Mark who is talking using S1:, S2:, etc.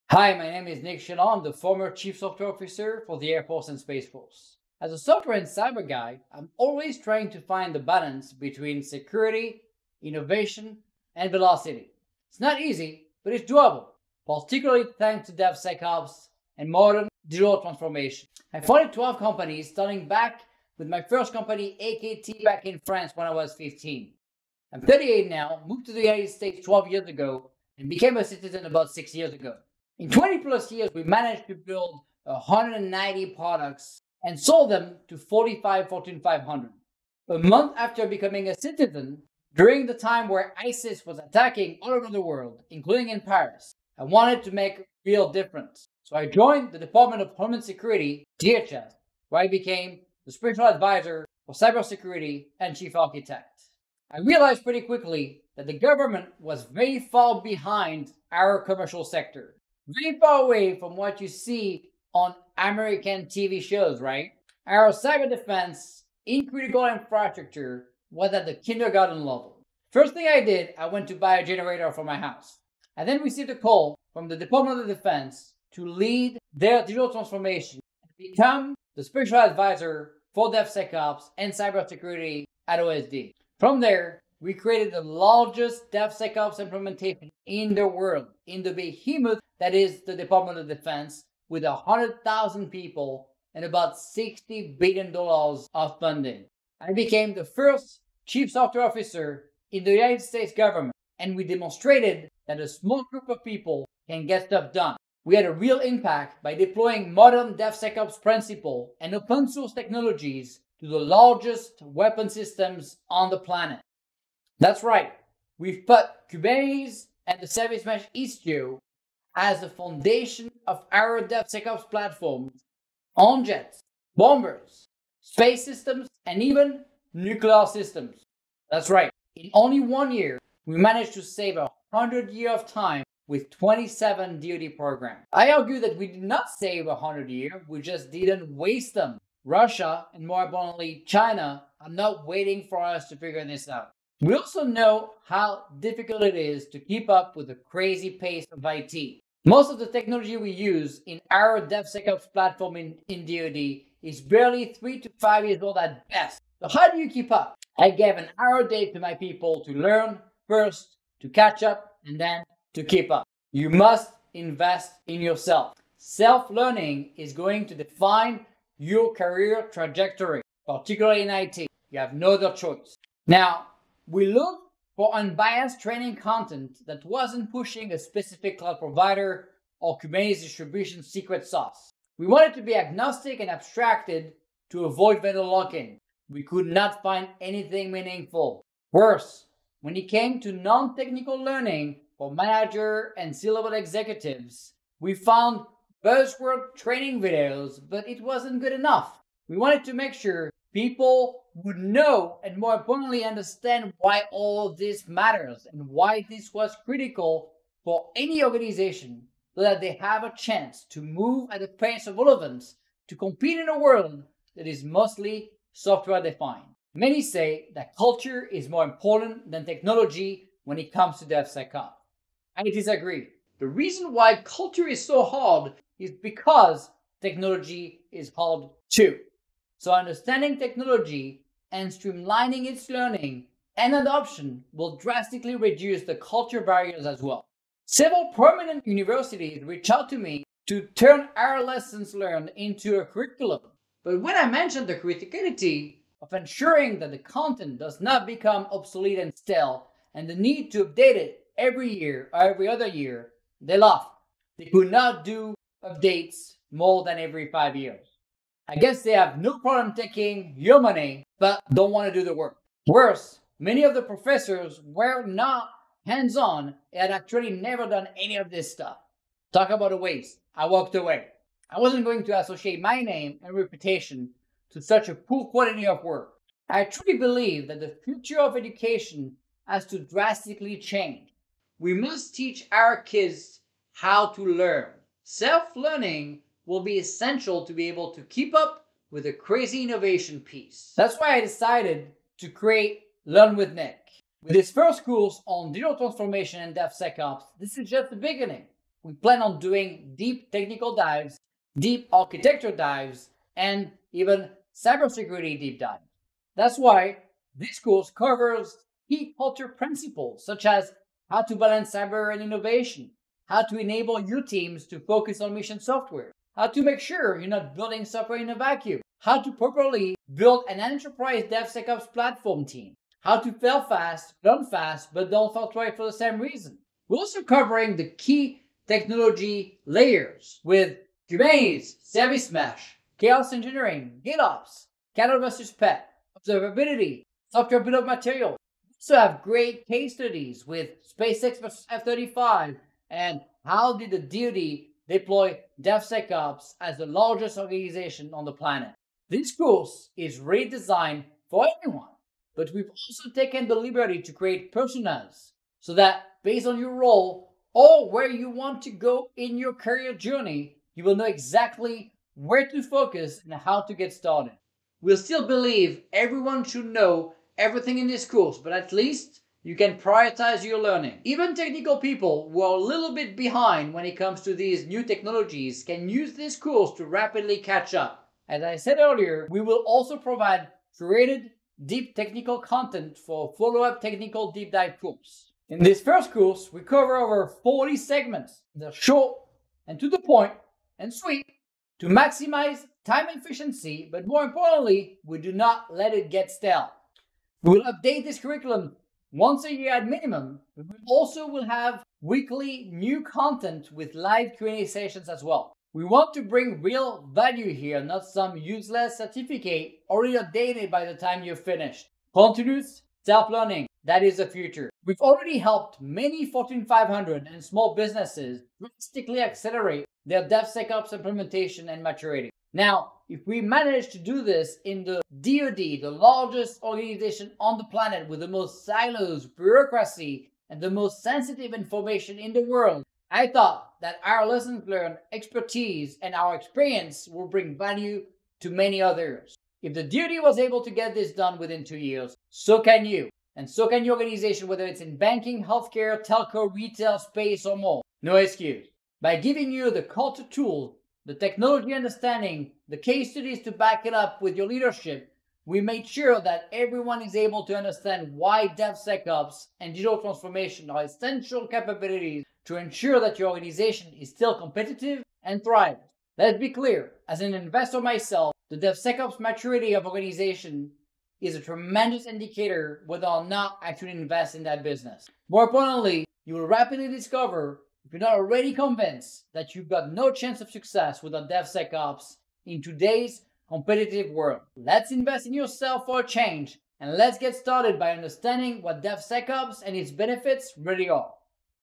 S1: Hi, my name is Nick Chalon, the former Chief Software Officer for the Air Force and Space Force. As a software and cyber guy, I'm always trying to find the balance between security, innovation, and velocity. It's not easy, but it's doable, particularly thanks to DevSecOps and modern digital transformation. I founded 12 companies, starting back with my first company, AKT, back in France when I was 15. I'm 38 now, moved to the United States 12 years ago, and became a citizen about 6 years ago. In 20 plus years, we managed to build 190 products and sold them to 45 Fortune 500. A month after becoming a citizen, during the time where ISIS was attacking all over the world, including in Paris, I wanted to make a real difference. So I joined the Department of Homeland Security, DHS, where I became the spiritual advisor for Cybersecurity and Chief Architect. I realized pretty quickly that the government was very far behind our commercial sector. Very far away from what you see on American TV shows, right? Our cyber defense in critical infrastructure was at the kindergarten level. First thing I did, I went to buy a generator for my house. I then received a call from the Department of Defense to lead their digital transformation and become the spiritual advisor for DevSecOps and Cybersecurity at OSD. From there, we created the largest DevSecOps implementation in the world, in the behemoth that is the Department of Defense, with 100,000 people and about $60 billion of funding. I became the first Chief Software Officer in the United States government, and we demonstrated that a small group of people can get stuff done. We had a real impact by deploying modern DevSecOps principles and open source technologies to the largest weapon systems on the planet. That's right, we've put Kubernetes and the Service Mesh Istio as the foundation of our DevSecOps platform on jets, bombers, space systems, and even nuclear systems. That's right, in only 1 year, we managed to save 100 years of time with 27 DoD programs. I argue that we did not save 100 years, we just didn't waste them. Russia, and more importantly, China, are not waiting for us to figure this out. We also know how difficult it is to keep up with the crazy pace of IT. Most of the technology we use in our DevSecOps platform in DoD is barely 3 to 5 years old at best. So how do you keep up? I gave an hour a day to my people to learn first, to catch up, and then to keep up. You must invest in yourself. Self-learning is going to define your career trajectory, particularly in IT. You have no other choice. Now, we look for unbiased training content that wasn't pushing a specific cloud provider or Kubernetes distribution secret sauce. We wanted to be agnostic and abstracted to avoid vendor lock-in. We could not find anything meaningful. Worse, when it came to non-technical learning for manager and C-level executives, we found buzzword training videos, but it wasn't good enough. We wanted to make sure people would know and more importantly understand why all this matters and why this was critical for any organization so that they have a chance to move at the pace of relevance to compete in a world that is mostly software defined. Many say that culture is more important than technology when it comes to DevSecOps. I disagree. The reason why culture is so hard is because technology is hard too. So understanding technology and streamlining its learning and adoption will drastically reduce the culture barriers as well. Several prominent universities reached out to me to turn our lessons learned into a curriculum. But when I mentioned the criticality of ensuring that the content does not become obsolete and stale and the need to update it every year or every other year, they laughed. They could not do updates more than every 5 years. I guess they have no problem taking your money, but don't want to do the work. Worse, many of the professors were not hands-on and had actually never done any of this stuff. Talk about a waste. I walked away. I wasn't going to associate my name and reputation to such a poor quality of work. I truly believe that the future of education has to drastically change. We must teach our kids how to learn. Self-learning will be essential to be able to keep up with the crazy innovation piece. That's why I decided to create Learn with Nick. With his first course on digital transformation and DevSecOps, this is just the beginning. we plan on doing deep technical dives, deep architecture dives, and even cybersecurity deep dives. That's why this course covers key culture principles such as how to balance cyber and innovation, how to enable your teams to focus on mission software, how to make sure you're not building software in a vacuum, how to properly build an enterprise DevSecOps platform team, how to fail fast, learn fast, but don't fall twice for the same reason. We're also covering the key technology layers with Kubernetes, Service Mesh, Chaos Engineering, GitOps, Cattle versus Pet, observability, software bill of material. We also have great case studies with SpaceX versus F-35 and how did the DoD deploy DevSecOps as the largest organization on the planet. This course is redesigned for everyone, but we've also taken the liberty to create personas so that based on your role or where you want to go in your career journey, you will know exactly where to focus and how to get started. We'll still believe everyone should know everything in this course, but at least you can prioritize your learning. Even technical people who are a little bit behind when it comes to these new technologies can use this course to rapidly catch up. As I said earlier, we will also provide curated deep technical content for follow-up technical deep dive course. In this first course, we cover over 40 segments. They're short and to the point and sweet to maximize time efficiency, but more importantly, we do not let it get stale. We will update this curriculum once a year at minimum, but we also will have weekly new content with live Q&A sessions as well. We want to bring real value here, not some useless certificate already outdated by the time you're finished. Continuous self-learning, that is the future. We've already helped many Fortune 500 and small businesses drastically accelerate their DevSecOps implementation and maturity. Now, if we manage to do this in the DoD, the largest organization on the planet with the most silos, bureaucracy, and the most sensitive information in the world, I thought that our lessons learned, expertise, and our experience will bring value to many others. If the DoD was able to get this done within 2 years, so can you. And so can your organization, whether it's in banking, healthcare, telco, retail, space, or more. No excuse. By giving you the culture tools, the technology understanding, the case studies to back it up with your leadership, we made sure that everyone is able to understand why DevSecOps and digital transformation are essential capabilities to ensure that your organization is still competitive and thrives. Let's be clear, as an investor myself, the DevSecOps maturity of organization is a tremendous indicator whether or not I should invest in that business. More importantly, you will rapidly discover, if you're not already convinced, that you've got no chance of success without DevSecOps in today's competitive world. Let's invest in yourself for a change, and let's get started by understanding what DevSecOps and its benefits really are.